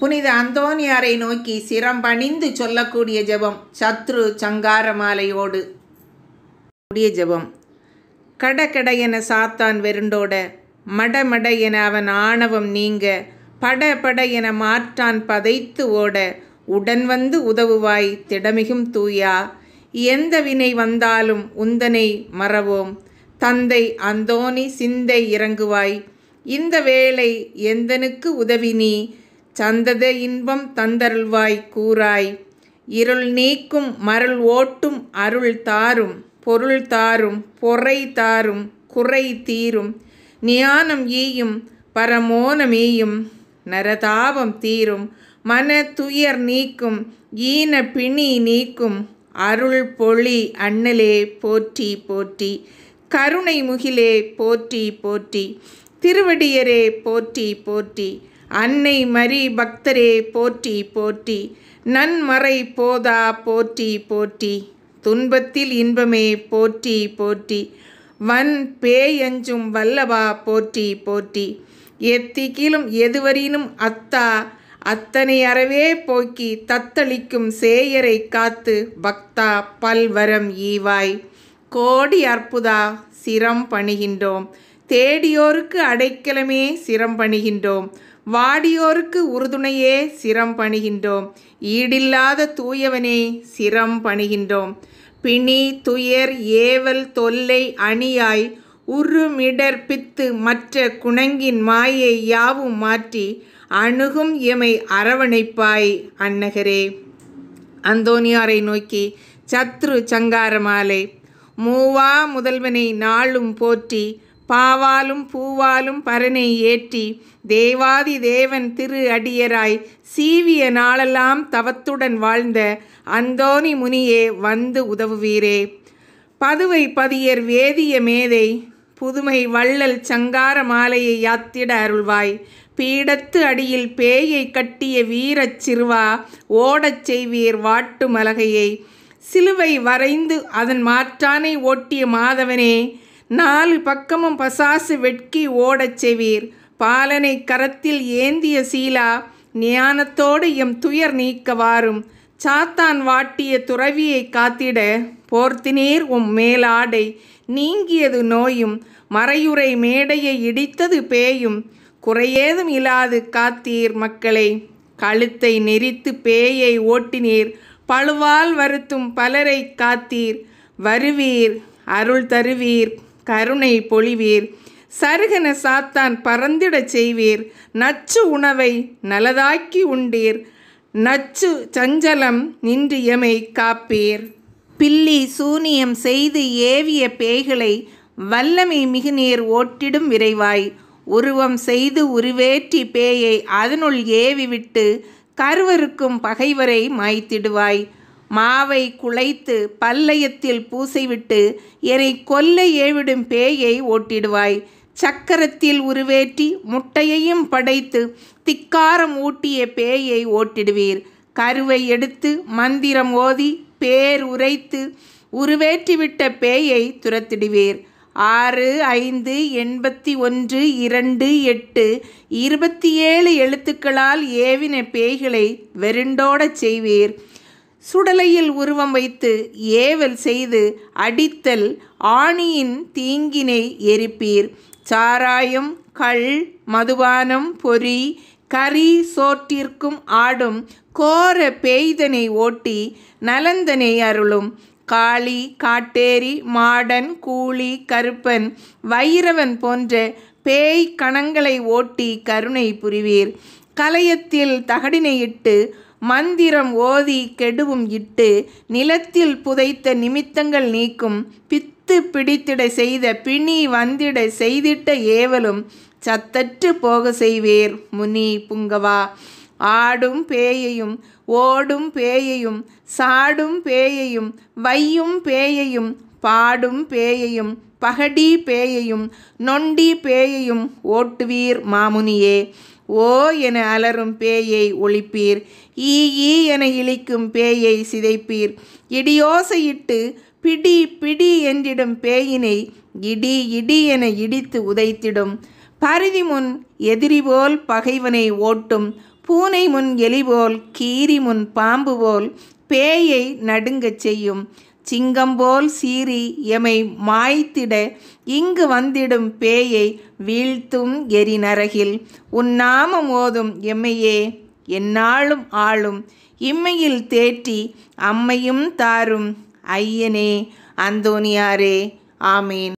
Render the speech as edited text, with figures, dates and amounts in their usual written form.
புனித அந்தோனியாரை நோக்கி சிரம் பணிந்து சொல்லக்கூடிய ஜெபம். சத்ரு சங்கார மாலையோடு கூடிய ஜெபம். கடகட என சாத்தான் வெருண்டோட, மடமட என அவன் ஆணவம் நீங்க, படபட என மாற்றான் பதைத்து ஓட, உடன் வந்து உதவுவாய் திடமிகும் தூயா. எந்த வினை வந்தாலும் உந்தனை மறவோம், தந்தை அந்தோனி சிந்தை இறங்குவாய். இந்த வேளை எந்தனுக்கு உதவி நீ, சந்தத இன்பம் தந்தருள்வாய் கூறாய். இருள் நீக்கும் மருள் ஓட்டும் அருள் தாரும், பொருள் தாரும், பொறை தாரும், குறை தீரும், ஞானம் ஈயும், பரமோனமீயும், நரதாபம் தீரும், மன துயர் நீக்கும், ஈன பிணி நீக்கும், அருள் பொழி அண்ணலே போற்றி போற்றி. கருணை முகிலே போற்றி போற்றி. திருவடியரே போற்றி போற்றி. அன்னை மரி பக்தரே போற்றி போற்றி. நன்மறை போதா போற்றி போற்றி. துன்பத்தில் இன்பமே போற்றி போற்றி. வன் பேயஞ்சும் வல்லவா போற்றி போற்றி. எத்திகிலும் எதுவரினும் அத்தா, அத்தனை அறவே போக்கி தத்தளிக்கும் சேயரை காத்து பக்தா பல்வரம் ஈவாய். கோடி அற்புதா சிரம் பணிகின்றோம், தேடியோருக்கு அடைக்கலமே சிரம் பணிகின்றோம், வாடியோருக்கு உறுதுணையே சிரம் பணிகின்றோம், ஈடில்லாத தூயவனே சிரம் பணிகின்றோம். பிணி துயர் ஏவல் தொல்லை அணியாய் உருமிடர் பித்து மற்ற குணங்கின் மாயை யாவும் மாற்றி அணுகும் எமை அரவணைப்பாய் அன்னகரே. அந்தோனியாரை நோக்கி சத்ரு சங்கார மாலை. மூவா முதல்வனை நாளும் போற்றி, பாவாலும் பூவாலும் பரனை ஏற்றி, தேவாதி தேவன் திரு அடியராய் சீவிய நாளெல்லாம் தவத்துடன் வாழ்ந்த அந்தோனி முனியே வந்து உதவுவீரே. பதுவை பதியர் வேதிய மேதை, புதுமை வள்ளல் சங்கார மாலையை யாத்திட அருள்வாய். பீடத்து அடியில் பேயை கட்டிய வீரச் சிறுவா, ஓடச் செய்வீர் வாட்டு மலகையை. சிலுவை வரைந்து அதன் மாற்றானை ஓட்டிய மாதவனே, 4 பக்கமும் பசாசு வெட்கி ஓடச் செய்வீர். பாலனை கரத்தில் ஏந்திய சீலா, ஞானத்தோடு எம் துயர் நீக்க வாரும். சாத்தான் வாட்டிய துறவியை காத்திட போர்த்தினீர் உம் மேலாடை. நீங்கியது நோயும், மறையுறை மேடையை இடித்தது பேயும், குறையேதும் இல்லாது காத்தீர் மக்களை. கழுத்தை நெரித்து பேயை ஓட்டினீர், பழுவால் வருத்தும் பலரை காத்தீர். வருவீர், அருள் தருவீர், கருணை பொழிவீர். சருகன சாத்தான் பறந்திடச் செய்வீர். நச்சு உணவை நலதாக்கி உண்டீர், நச்சு சஞ்சலம் நின்று எமை காப்பீர். பில்லி சூனியம் செய்து ஏவிய பேய்களை வல்லமை மிகுநீர் ஓட்டிடும் விரைவாய். உருவம் செய்து உருவேற்றி பேயை அதனுள் ஏவிவிட்டு கருவருக்கும் பகைவரை மாய்த்திடுவாய். மாவை குழைத்து பல்லயத்தில் பூசைவிட்டு என்னை கொல்ல ஏவிடும் பேயை ஓட்டிடுவாய். சக்கரத்தில் உருவேற்றி முட்டையையும் படைத்து திக்காரம் ஊட்டிய பேயை ஓட்டிடுவீர். கருவை எடுத்து மந்திரம் ஓதி பேர் உரைத்து உருவேற்றிவிட்ட பேயை துரத்திடுவீர். 6, 5, 81, 2, 8, 27 எழுத்துக்களால் ஏவின பேய்களை வெருண்டோடச் செய்வீர். சுடலையில் உருவம் வைத்து ஏவல் செய்து அடித்தல் ஆணியின் தீங்கினை எரிப்பீர். சாராயம் கள் மதுபானம் பொறி கறி சோற்றிற்கும் ஆடும் கோர பேய்தனை ஓட்டி நலந்தனை அருளும். காளி காட்டேரி மாடன் கூலி கருப்பன் வைரவன் போன்ற பேய் கணங்களை ஓட்டி கருணை புரிவீர். கலயத்தில் தகடினை இட்டு மந்திரம் ஓதி கெடுவும் இட்டு நிலத்தில் புதைத்த நிமித்தங்கள் நீக்கும். பித்து பிடித்திட செய்த பிணி வந்திட செய்திட்ட ஏவலும் சத்தற்று போக செய்வீர் முனி புங்கவா. ஆடும் பேயையும் ஓடும் பேயையும் சாடும் பேயையும் வையும் பேயையும் பாடும் பேயையும் பகடி பேயையும் நொண்டி பேயையும் ஓட்டுவீர் மாமுனியே. ஓ என அலரும் பேயை ஒழிப்பீர். ஈ ஈ என இழிக்கும் பேயை சிதைப்பீர். இடியோசையிட்டு பிடி பிடி என்றிடும் பேயினை இடி இடி என இடித்து உதைத்திடும். பரிதி முன் எதிரி போல் பகைவனை ஓட்டும் பூனை முன் எலி போல், கீரி முன் பாம்பு போல், பேயை நடுங்கச் செய்யும். சிங்கம் போல் சீறி எமை மாய்த்திட, இங்கு வந்திடும் பேயை வீழ்த்தும் எரிநரகில். உன் நாமம் ஓதும் எம்மையே எந்நாளும் ஆளும், இம்மையில் தேற்றி அம்மையும் தாரும் ஐயனே அந்தோணியாரே. ஆமேன்.